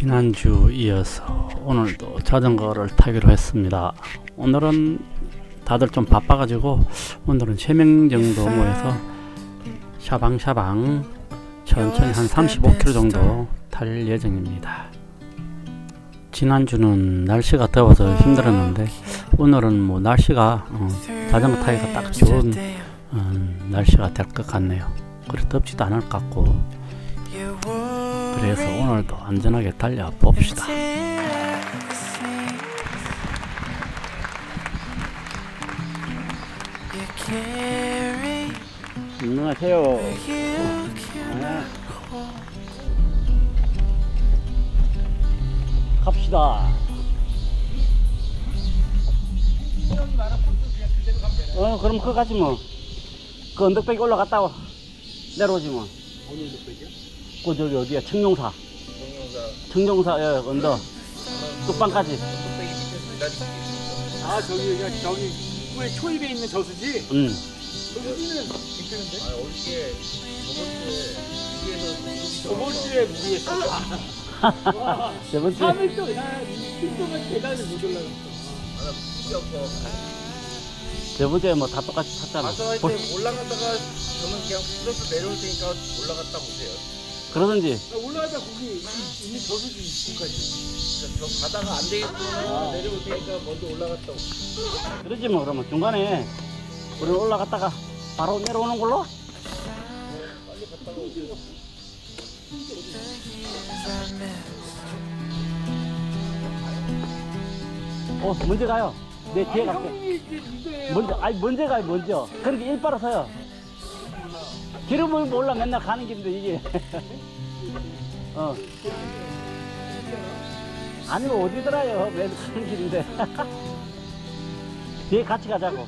지난주 이어서 오늘도 자전거를 타기로 했습니다. 오늘은 다들 좀 바빠가지고 오늘은 3명 정도 모여서 샤방샤방 천천히 한 35km 정도 탈 예정입니다. 지난주는 날씨가 더워서 힘들었는데 오늘은 뭐 날씨가 자전거 타기가 딱 좋은 날씨가 될 것 같네요. 그래 덥지도 않을 것 같고, 그래서 오늘도 안전하게 달려 봅시다. 안녕하세요. 갑시다. 그럼 그거 가지 뭐. 그 언덕배기 올라갔다 내려오지 뭐. 어느 언덕배기야? 그 저기 어디야? 청룡사. 청룡사 언덕. 뚝방까지. 아 저기 왜 초입에 있는 저수지? 응. 저수지는 괜찮은데? 아 어저께 저번 주에 무리했어. 와, 저번 주에 3일 동안 6일 동안 계단을 못 올라갔어. 아나 무지없어. 저번 주에 뭐 다 똑같이 탔잖아. 가서 할 때 올라갔다가 저는 그냥 풀어서 내려올 테니까 올라갔다 보세요. 그러든지. 올라가다 거기 있는 저수지 입구까지. 저 가다가 안 되겠으면 내려올 테니까 먼저 올라갔다 오세요. 그러지 뭐. 그러면 중간에 우리 올라갔다가 바로 내려오는 걸로. 빨리 갔다가 오세요. 먼저 가요. 내 뒤에 갈게. 형이 이제 먼저 가요, 먼저. 그렇게 일바로 서요. 기름을 몰라 맨날 가는 길인데, 이게. 아니면 어디더라요. 맨날 가는 길인데. 뒤에 같이 가자고.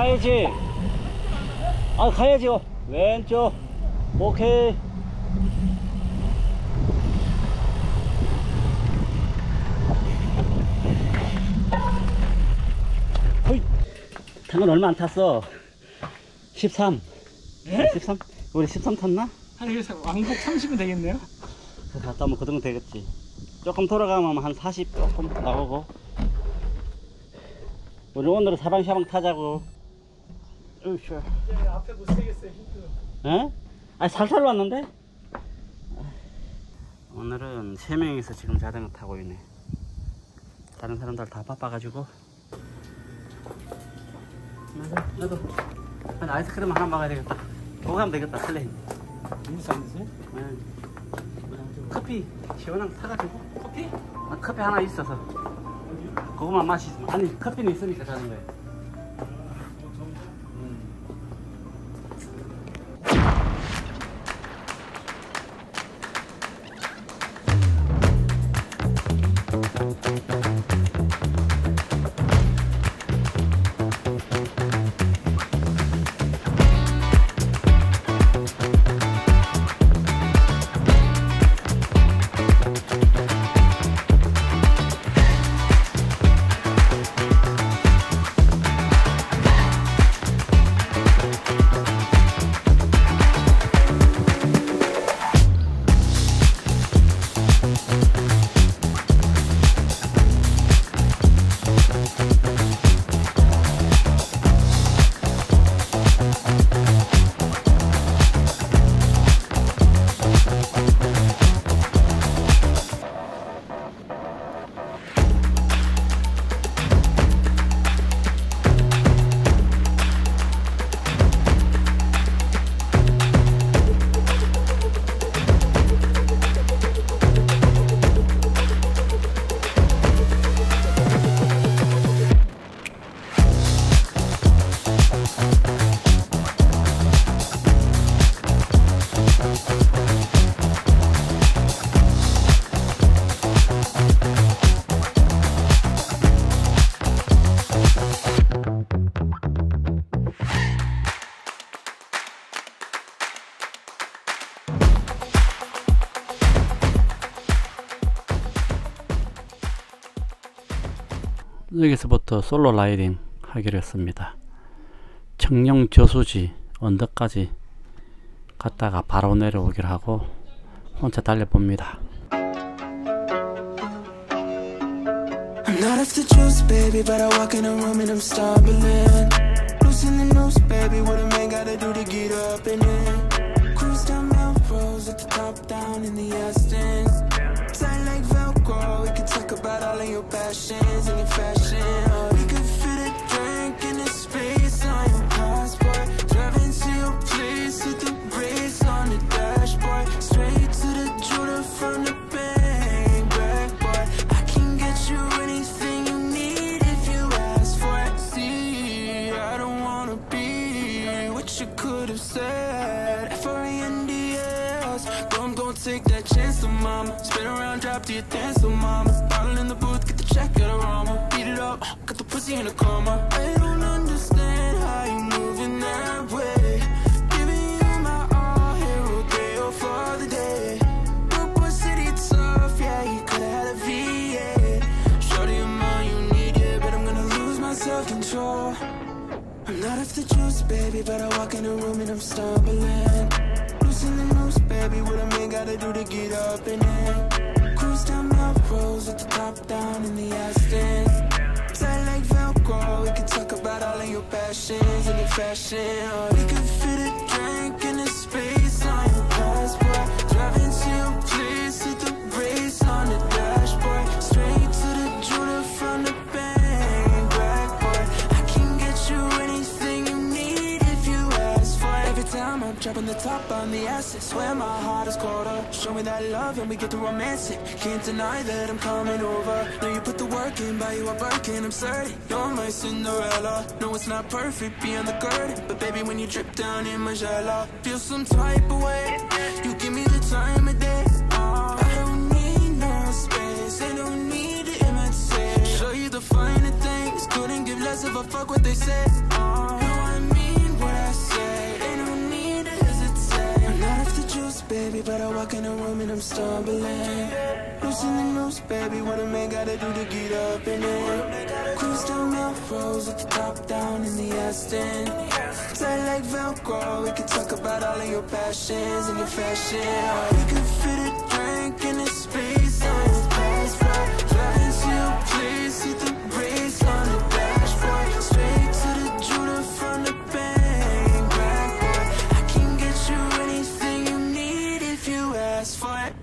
가야지. 아, 가야지. 왼쪽. 오케이. 호이. 당근 얼마 안 탔어. 13. 예? 13? 우리 13 탔나? 한 여기서 왕복 30은 되겠네요? 갔다 오면 그 정도 되겠지. 조금 돌아가면 한 40 조금 나오고. 우리 오늘은 사방샤방 타자고. 으쌰. 이제 앞에 못 세겠어요. 힘들어. 에? 아, 살살 왔는데? 오늘은 3명이서 지금 자전거 타고 있네. 다른 사람들 다 바빠가지고. 나도 한 아이스크림 하나 먹어야 되겠다. 그거 하면 되겠다. 설레임. 인수 안 드세요? 커피 시원한 거 사가지고. 커피? 아, 커피 하나 있어서 그거만 마시면. 아니, 커피는 있으니까 자전거에. 여기서부터 솔로 라이딩 하기로 했습니다. 청령 저수지 언덕까지 갔다가 바로 내려오기로 하고 혼자 달려봅니다. I'm not off the juice, baby, but I walk in a room and I'm stumbling. Losing the noose, baby, what a man gotta do to get up in it. Cruise down Melrose with the top down in the Astons. Tight like Velcro, we can talk about all of your passions and your fashion. We could fit a drink in a space on your passport. Driving to your place with the brakes on the dashboard. Straight to the jeweler from the bank, back boy. I can get you anything you need if you ask for it. See, I don't wanna be what you could have said. F-R-E-N-D-S. Don't go take that chance, to mama. Spin around, drop to your dance, to mama. Bottle in the booth, get the check at aroma. Beat it up, got the pussy in a coma. I don't understand how you moving that way. Giving you my all, here all day or for the day. Brookwood City tough, yeah, you could've had a V8. Shorty, I'm all you need, yeah, but I'm gonna lose my self-control. I'm not off the juice, baby, but I walk in the room and I'm stumbling. Losing the noose, baby, what a man gotta do to get up in it. Cruise down Melrose with the top down in the Astons. Tight like Velcro, we can talk about all of your passions and your fashion. Or we could fit a drink in a space on your passport. Driving to your place with the brakes on the dashboard. Straight to the jeweler from the bank, back boy. I can get you anything you need if you ask for it. Every time I'm dropping the top on the acid, swear my heart is colder. Show me that love and we get to romance it. Can't deny that I'm coming over. Know you put the work in, buy you a Birkin, I'm certain you're my Cinderella. No, it's not perfect beyond the curtain, but baby, when you drip down in my gel, feel some type of way. You give me the time of day. I don't need no space, I don't need to imitate. Show you the finer things, couldn't give less of a fuck what they say. stumbling. Loosen the noose, baby, what a man gotta do to get up in it. Cruise down Melrose with the top down in the Aston. Tight like Velcro, we could talk about all of your passions and your fashion. We could fit a drink in a space on your passport. Driving to your place, hit the brakes on the dashboard. Straight to the Judah from the bank, backboard. I can get you anything you need if you ask for it.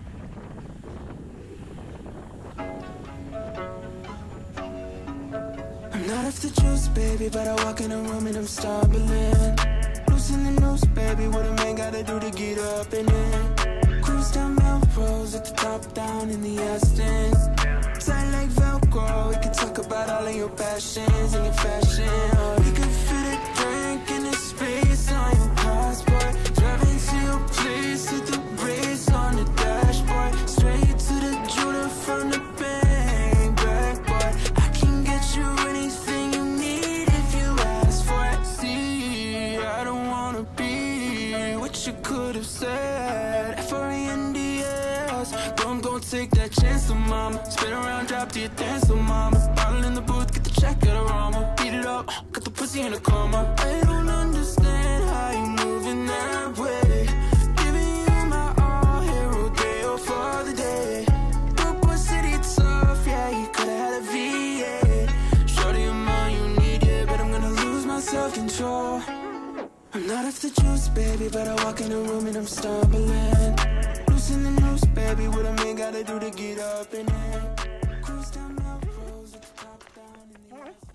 I'm not off the juice, baby, but I walk in a room and I'm stumbling. Loosen the noose, baby, what a man gotta do to get up in it. Cruise down Melrose with the top down in the Aston. Tight like Velcro, we can talk about all of your passions and your fashion. We could fit a drink in a space on your passport. Driving to your place, hit the brakes on the dashboard. Straight to the Judah from the bank, backboard. I can get you anything you need if you ask for it. See, I don't wanna be what you could have said. F-R-E-N-D-S. Don't take that chance, so mama. Spin around, drop to your dance, so mama. Bottle in the booth, get the check, get aroma. Beat it up, got the pussy in a coma. I don't understand how you moving that way. Giving you my all, hero day or for the day. Brookwood City tough, yeah, you could've had a V8. Shorty, I'm all you need, yeah, but I'm gonna lose my self-control. I'm not off the juice, baby, but I walk in the room and I'm stumbling. Loosen the noose, baby, what a man gotta do to get up in it. Cruise down Melrose with the top down in the Aston.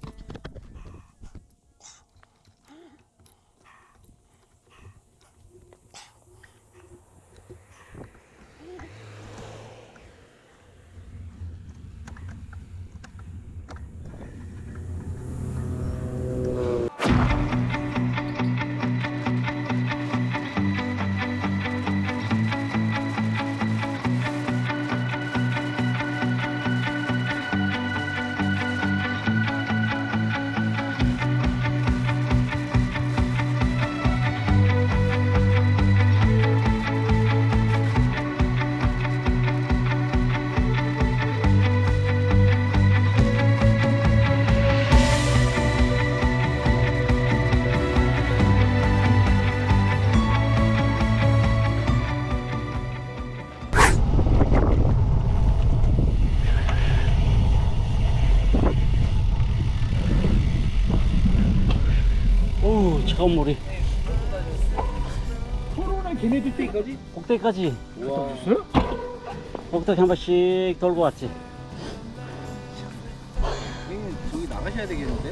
오, 차가운 물이 코로나 걔네들 때까지? 꼭대기까지. 우와. 있어요? 꼭대기 한 번씩 돌고 왔지. 형님 저기 나가셔야 되겠는데?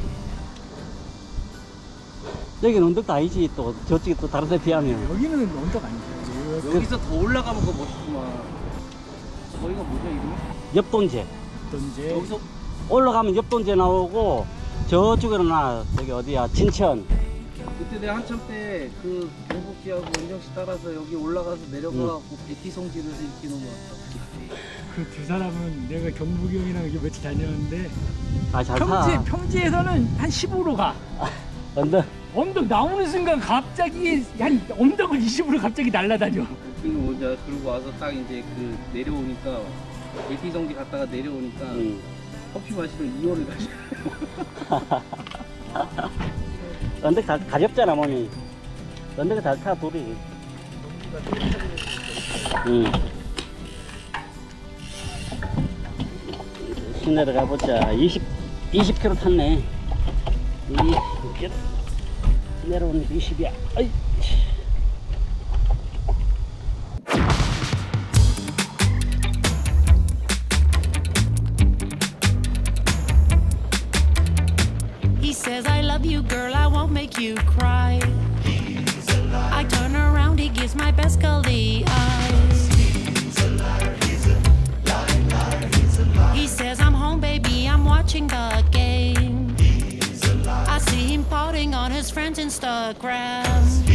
여기는 언덕도 아니지. 또 저쪽이 또 다른 데 비하면. 여기는 언덕 아니죠. 여기서 더 올라가면 그거 멋있구만. 저희가 뭐죠 이름이? 옆돈제. 어떤지. 여기서 올라가면 옆돈제 나오고 저쪽에는 저기 어디야, 진천. 그때 내가 한참 때 그 경복씨하고 은정씨 따라서 여기 올라가서 내려가갖고 베티 성지를 일으키는 거 같아. 그 두 사람은 내가 경북이 형이랑 여기 며칠 다녔는데 아, 잘 타. 평지에서는 한 15로 가. 언덕 나오는 순간 갑자기 한 언덕을 20으로 갑자기 날아다녀. 그리고 먼저 그러고 와서 딱 이제 그 내려오니까 베티 성지 갔다가 내려오니까 커피 마시러 2호를 가셔. 언덕 가볍잖아, 몸이. 언덕에 잘 타, 둘이. 시내로 가보자. 20km 탔네. 내려오니까 20이야. 어이. He says, I love you, girl, I won't make you cry. I turn around, he gives my best girl the eyes. He says, I'm home, baby, I'm watching the game. I see him pouting on his friend's Instagram.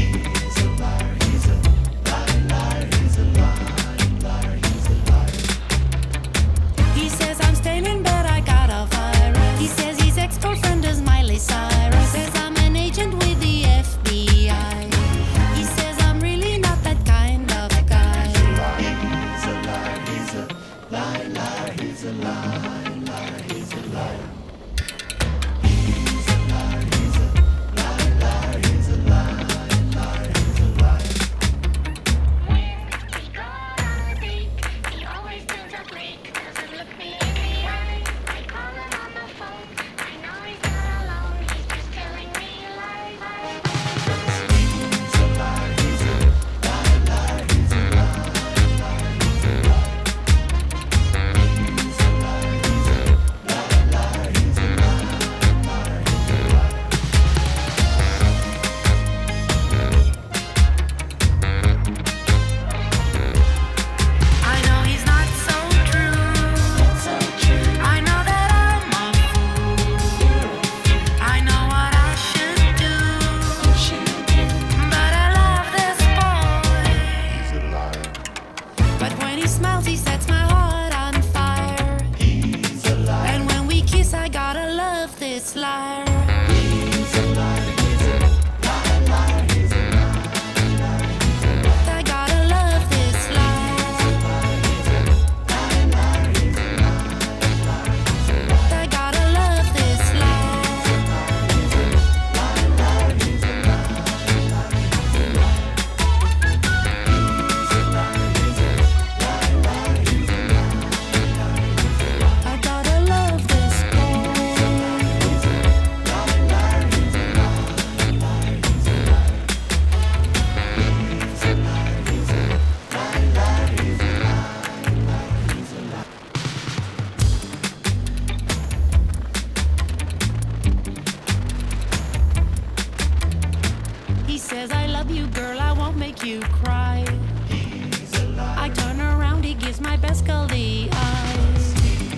He says, I'm staying in bed, I got a virus. He says his ex-girlfriend is Miley Cyrus. Says I'm an agent with the FBI. He says I'm really not that kind of guy. he smiles, he sets my heart on fire. And when we kiss, I gotta love this liar. I gotta love this liar. I gotta love this liar. I gotta love this boy. He says, I love you, girl, I won't make you cry. I turn around, he gives my best girl the eyes.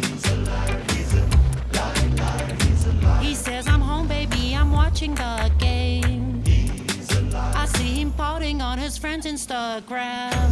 He says, I'm home, baby, I'm watching the game. I see him pouting on his friend's Instagram.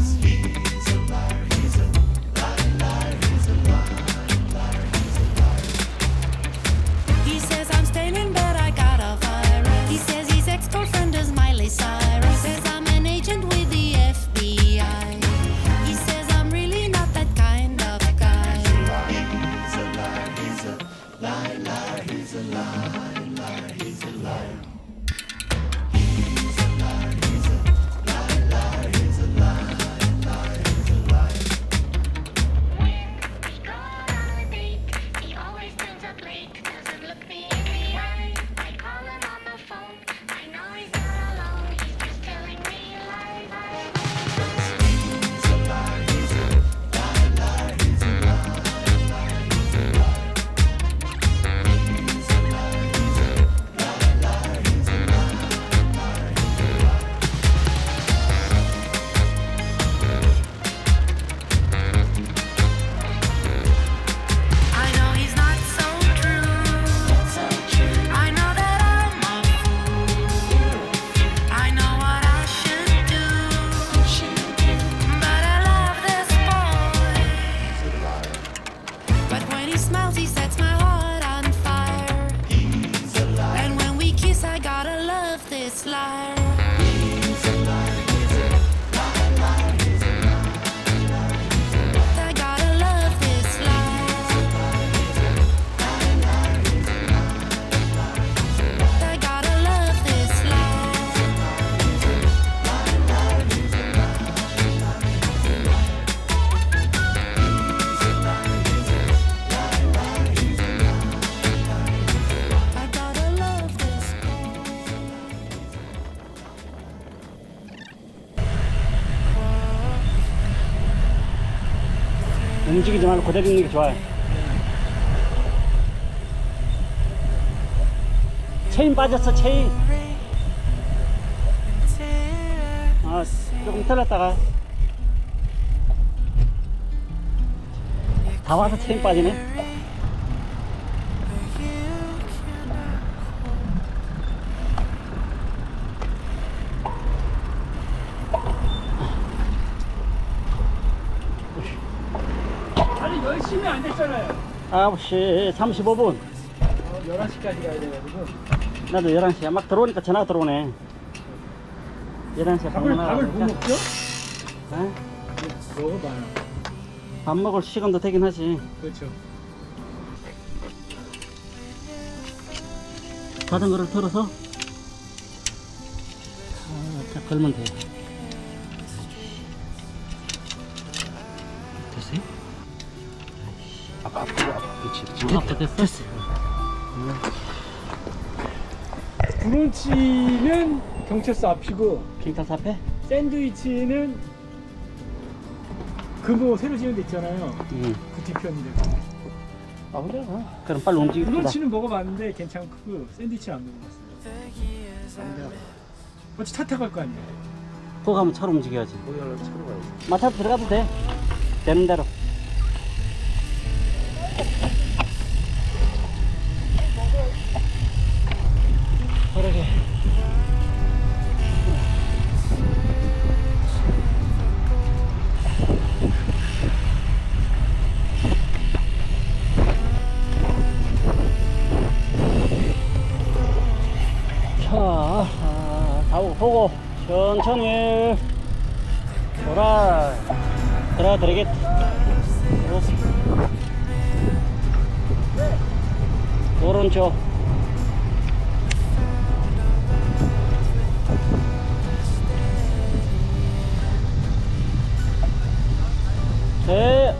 He says, I'm staying in bed, I got a virus. He says his ex-girlfriend is Miley Cyrus. Says I'm an agent with the FBI. He says I'm really not that kind of guy. He's a liar, he's a liar, liar, he's a liar, liar, he's a liar. He's a liar, he's a liar, liar, he's a liar, liar, he's a liar. When we go on a date, he always turns up late, doesn't look me in the eye. I call him on the phone, I know he's not alone, he's just telling me lies. He's a liar, he's a liar, liar, he's a liar, liar, he's a liar. He's a liar, he's a liar, liar, he's a liar, liar, he's a liar. I know he's not so true. I know that I'm a fool. I know what I should do. But I love this boy. But when he smiles, he sets my heart on fire. And when we kiss, I gotta love this liar. I gotta love this liar. I gotta love this liar. I gotta love this boy. 움직이지 말고 그대로 있는 게 좋아요. 체인 빠졌어, 체인. 아, 조금 틀었다가. 다 와서 체인 빠지네. 아니 열심히 안 됐잖아요. 9시 35분. 11시까지 가야 돼가지고. 나도 11시야. 막 들어오니까 전화가 들어오네. 11시에 밥을 뭐 먹죠? 어? 먹어봐요. 밥 먹을 시간도 되긴 하지. 그렇죠. 자전거를 들어서 딱 걸면 돼. 됐어요? 그렇지. 아빠 됐어? 브런치는 경찰서 앞이고 경찰서 앞에? 샌드위치는 금호 새로 지은 데 있잖아요. 그 뒤편인데. 아 그래? 그럼 빨리 움직입시다. 브런치는 먹어봤는데 괜찮고 샌드위치는 안 먹어봤어요. 어차피 차 타고 갈 거 아니에요. 거기 가면 차로 움직여야지. 거기 가려면 차로 가야지. 마차로 들어가도 돼. 되는 대로. 그러게. 들어드리겠다. 오른쪽. 네.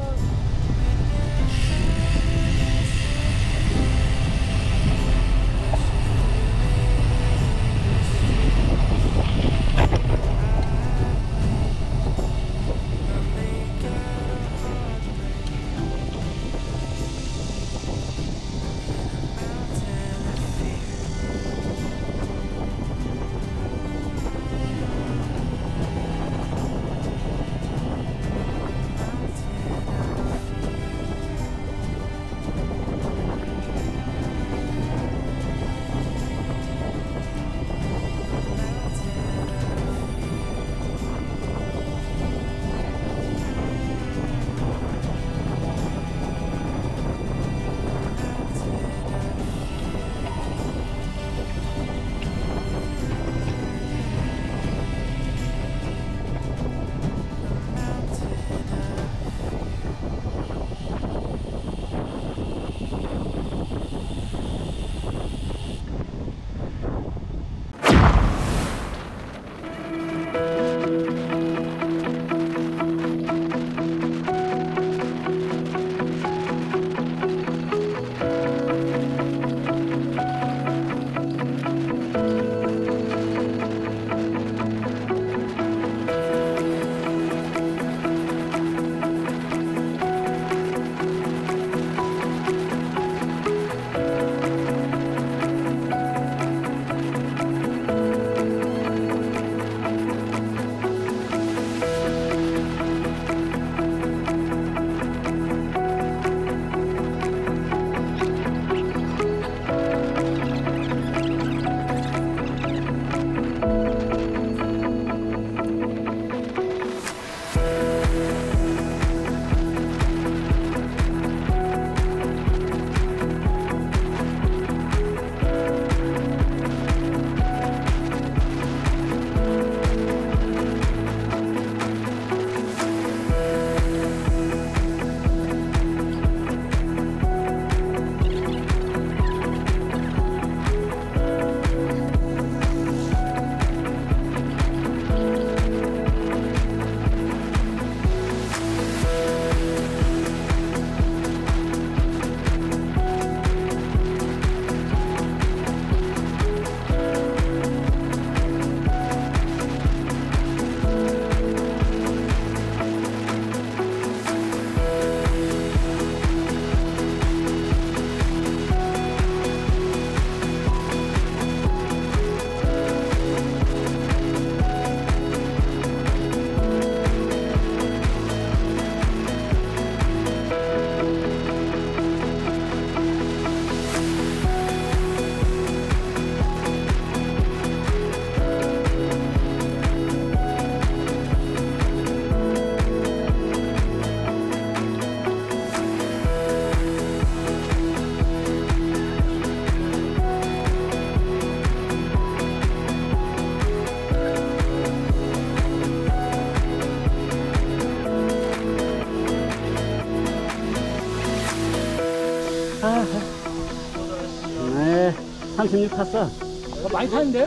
네, 36 탔어. 많이 타는데?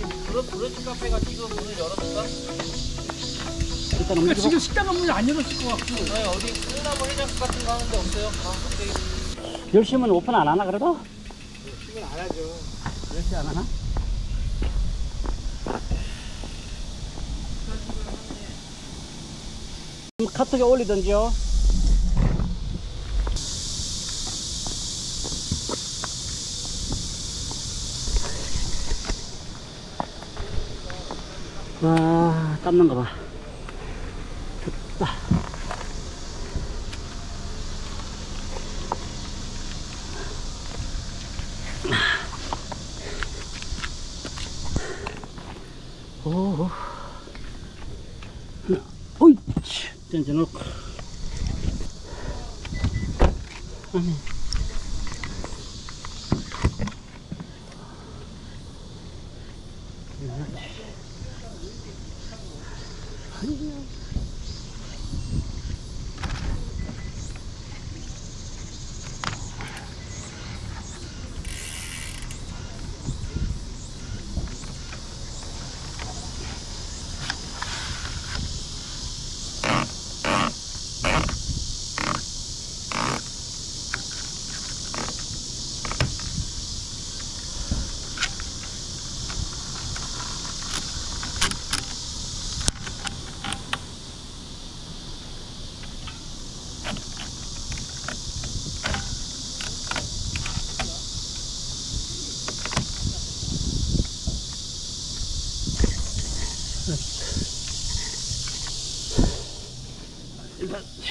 브런치 카페가 지금 문을 열었을까? 일단 그러니까 지금 식당은 문을 안 열었을 것 같고. 네, 어디 콩나물 해장국 같은 거 하는데 없어요? 갑자기 10시면 오픈 안 하나 그래도? 10시면 안 하죠. 10시 안 하나? 카톡에 올리던지요. 와, 땀난 거 봐. 춥다. 오, 오이, 던져놓고. 아니.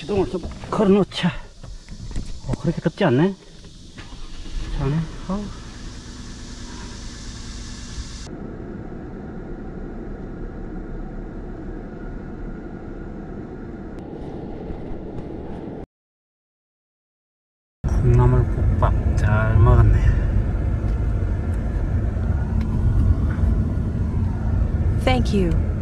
시동을 좀 걸어놓자. 그렇게 덥지 않네? 자네? 콩나물 국밥 잘 먹었네. Thank you.